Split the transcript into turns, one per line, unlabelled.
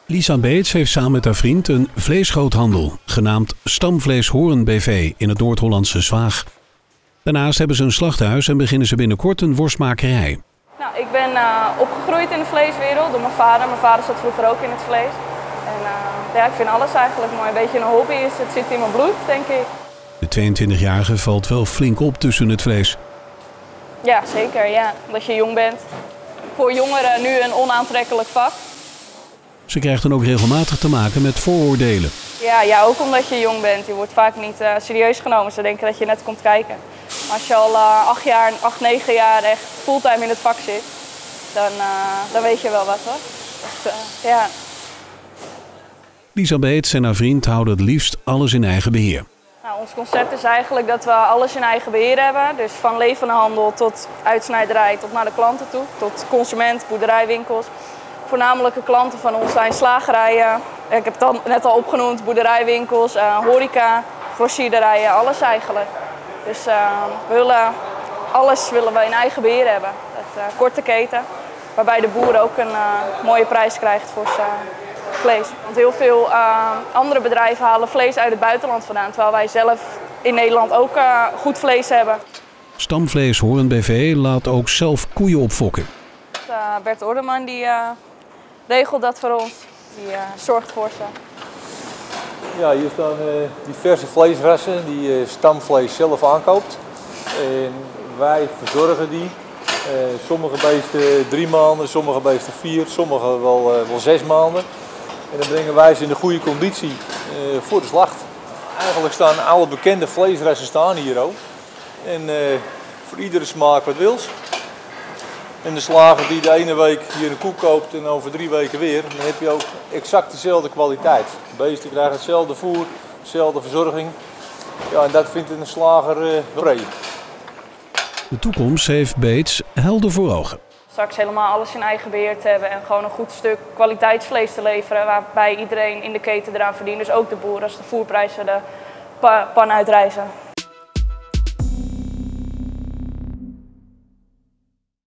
Lisa Beets heeft samen met haar vriend een vleesgroothandel, genaamd Stamvlees Hoorn BV in het Noord-Hollandse Zwaag. Daarnaast hebben ze een slachthuis en beginnen ze binnenkort een worstmakerij.
Nou, ik ben opgegroeid in de vleeswereld door mijn vader. Mijn vader zat vroeger ook in het vlees. En ja, ik vind alles eigenlijk mooi. Een beetje een hobby is, het zit in mijn bloed, denk ik.
De 22-jarige valt wel flink op tussen het vlees.
Ja, zeker. Ja. Omdat je jong bent. Voor jongeren nu een onaantrekkelijk vak.
Ze krijgt dan ook regelmatig te maken met vooroordelen.
Ja, ook omdat je jong bent. Je wordt vaak niet serieus genomen. Ze denken dat je net komt kijken. Maar als je al 8, 9 jaar echt fulltime in het vak zit, dan weet je wel wat hoor. Dus, ja.
Lisa Beets en haar vriend houden het liefst alles in eigen beheer.
Nou, ons concept is eigenlijk dat we alles in eigen beheer hebben. Dus van levende handel tot uitsnijderij, tot naar de klanten toe. Tot consument, boerderijwinkels. Voornamelijke klanten van ons zijn slagerijen. Ik heb het net al opgenoemd, boerderijwinkels, horeca, grossierderijen, alles eigenlijk. Dus alles willen we in eigen beheer hebben. Het korte keten, waarbij de boer ook een mooie prijs krijgt voor zijn vlees. Want heel veel andere bedrijven halen vlees uit het buitenland vandaan, terwijl wij zelf in Nederland ook goed vlees hebben.
Stamvlees Hoorn BV laat ook zelf koeien opfokken.
Bert Orderman die regelt dat voor ons, die zorgt voor ze.
Ja, hier staan diverse vleesrassen die Stamvlees zelf aankoopt. En wij verzorgen die. Sommige beesten 3 maanden, sommige beesten 4, sommige wel 6 maanden. En dan brengen wij ze in de goede conditie voor de slacht. Eigenlijk staan alle bekende vleesrassen staan hier ook. En voor iedere smaak wat wils. En de slager die de ene week hier een koe koopt en over 3 weken weer, dan heb je ook exact dezelfde kwaliteit. De beesten krijgen hetzelfde voer, dezelfde verzorging. Ja, en dat vindt een slager prettig.
De toekomst heeft Beets helder voor ogen.
Straks helemaal alles in eigen beheer te hebben en gewoon een goed stuk kwaliteitsvlees te leveren, waarbij iedereen in de keten eraan verdient. Dus ook de boer als de voerprijzen de pan uitreizen.